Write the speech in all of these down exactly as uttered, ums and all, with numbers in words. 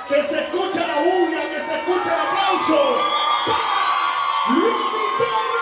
Que se escuche la bulla, que se escuche el aplauso. ¡Los Guitarras!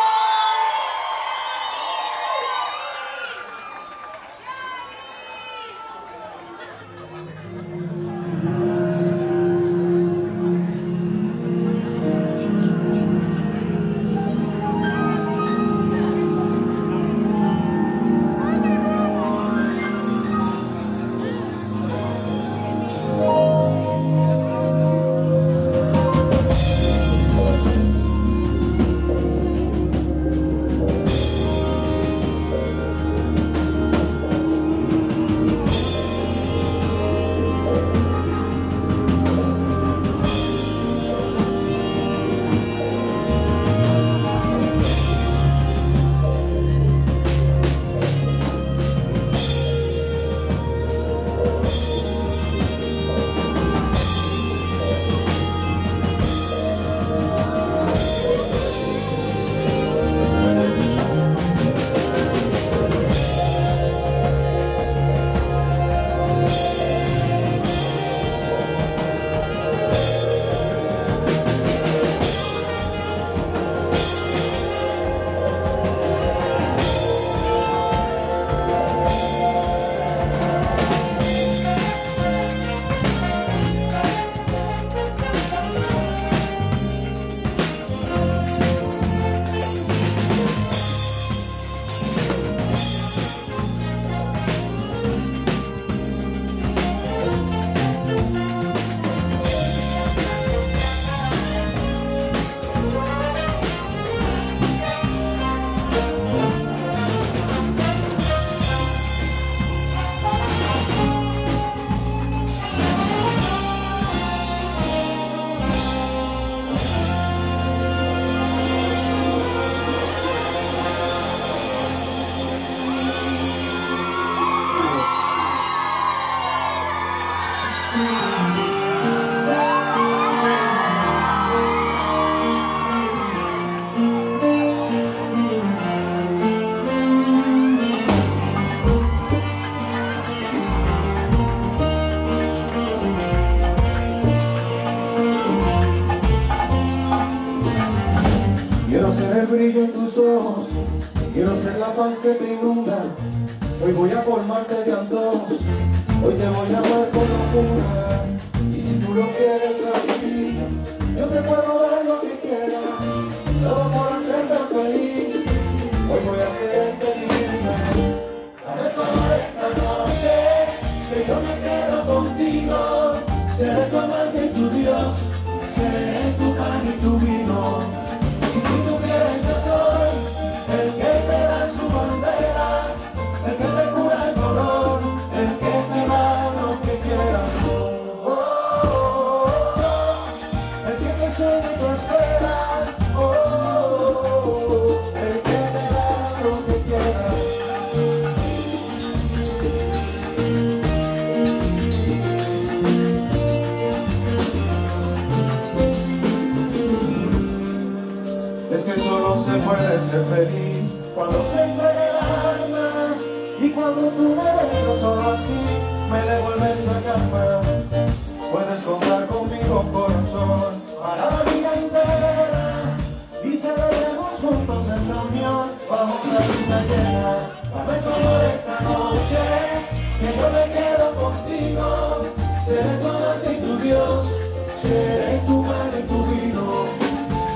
Quiero ser el brillo en tus ojos, quiero ser la paz que te inunda. Hoy voy a colmarte de antojos, hoy te voy a amar con locura. Y si tú lo quieres así, yo te puedo dar lo que quieras, solo por hacerte feliz. Hoy voy a quererte divina. Dame toda esta noche, que yo me quedo contigo. Seré tu amante y tu Dios, seré tu pan y tu vino. Y si tú quieres, yo soy el que te da su bandera, el que te cura el dolor, el que te da lo que quieras. Oh, oh, oh, oh, el que te sueña y tú esperas. Oh, oh, oh, oh, el que te da lo que quieras. Es que solo se puede ser feliz cuando se entrega el alma, y cuando tú me besas solo así me devuelves la calma. Puedes contar conmigo, corazón, para la vida entera, y celebremos juntos esta unión bajo la luna llena. Dame toda esta noche, que yo me quedo contigo. Seré tu amante y tu Dios, seré tu pan y tu vino.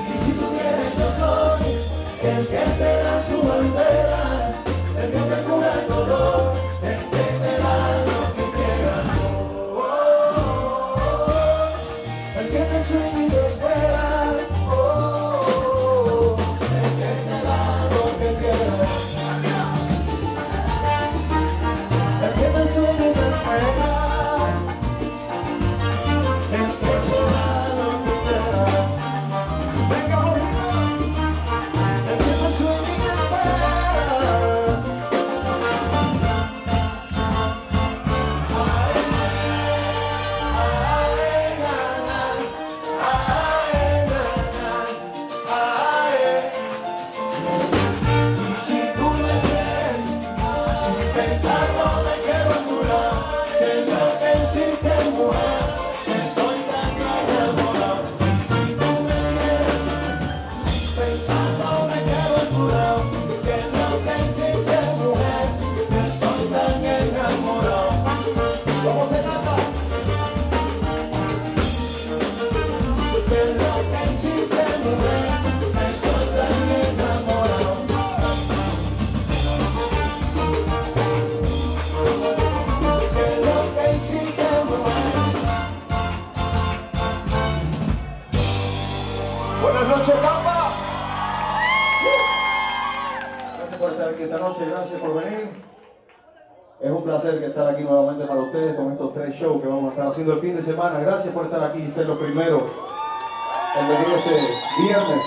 El que te da su bandera, el que te cura el dolor, el que te da lo que quieras. Oh, oh, oh, oh, el que te sueña y te espera. Oh, oh, oh, el que te da lo que quieras. El que te sueña y te espera. El que te da lo que Nacho Capa. Gracias por estar aquí esta noche, gracias por venir. Es un placer estar aquí nuevamente para ustedes con estos tres shows que vamos a estar haciendo el fin de semana. Gracias por estar aquí y ser los primeros en venir este viernes.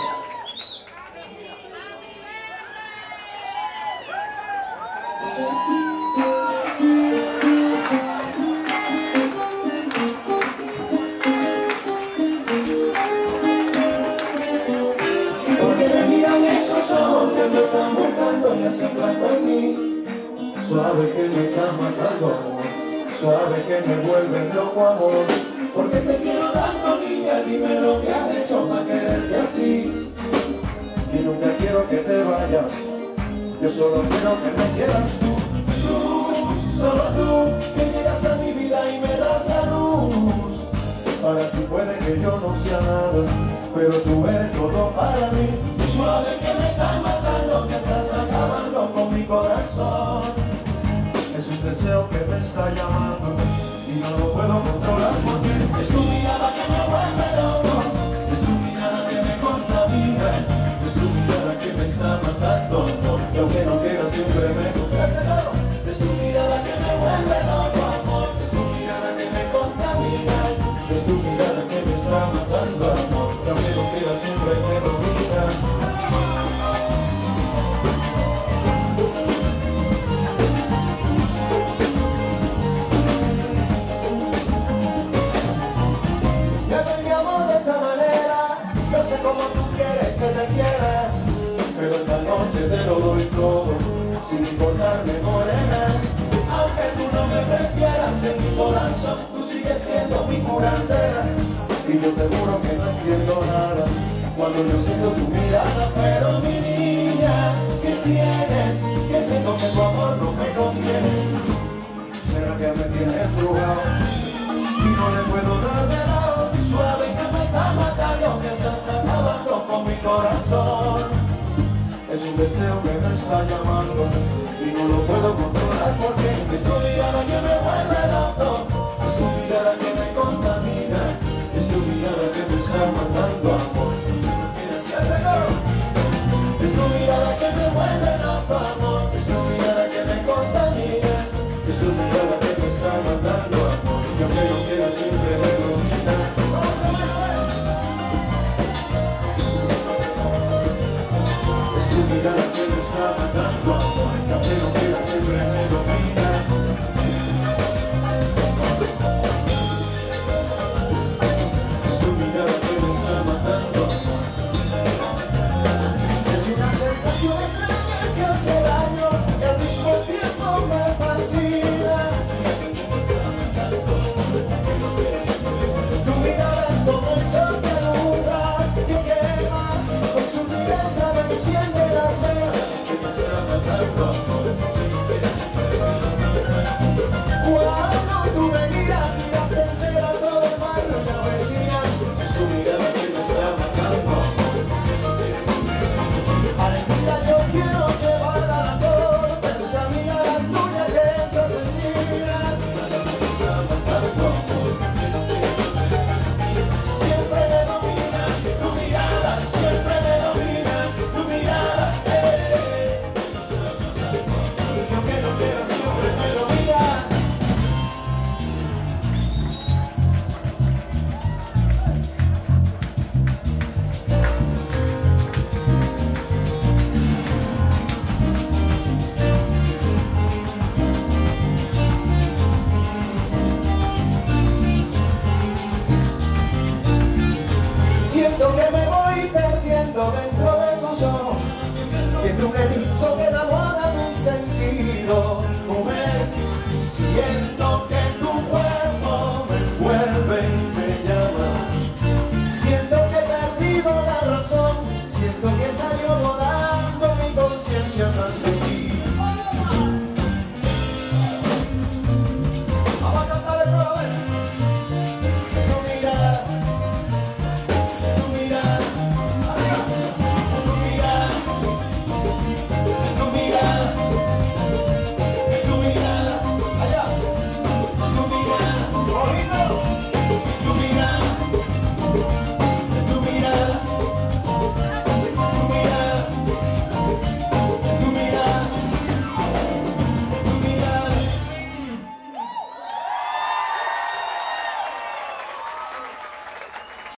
Que me están buscando y aceptando en mí. Suave que me está matando, amor. Suave que me vuelve loco, amor. Porque te quiero tanto, niña. Dime lo que has hecho para quererte así. Y nunca quiero que te vayas. Yo solo quiero que me quieras tú. Tú, solo tú, que llegas a mi vida y me das la luz. Para ti puede que yo no sea nada, pero tú eres todo para mí. Suave que me estás matando, que estás acabando con mi corazón. Es un deseo que me está llamando y no lo puedo controlar porque es tu mirada que me vuelve loco, es tu mirada que me contamina, es tu mirada que me está matando, y aunque no quiera siempre me gusta. Es tu mirada que me vuelve loco, amor, es tu mirada que me contamina, es tu mirada que me está matando, amor, y aunque no quiera siempre me domina. Como tú quieres que te quiera, pero esta noche te lo doy todo, sin importarme morena. Aunque tú no me prefieras, en mi corazón tú sigues siendo mi curandera. Y yo te juro que no entiendo nada cuando yo siento tu mirada. Pero mi niña, ¿qué tienes? Que siento que tu amor no me conviene. ¿Será que me tienes embrujado y no le puedo dar de lado? Suave que me está matando, que estás acabando con mi corazón. Es un deseo que me está llamando y no lo puedo controlar porque es tu mirada que me vuelve loco, es tu mirada que me contamina, es tu mirada que me está matando, amor.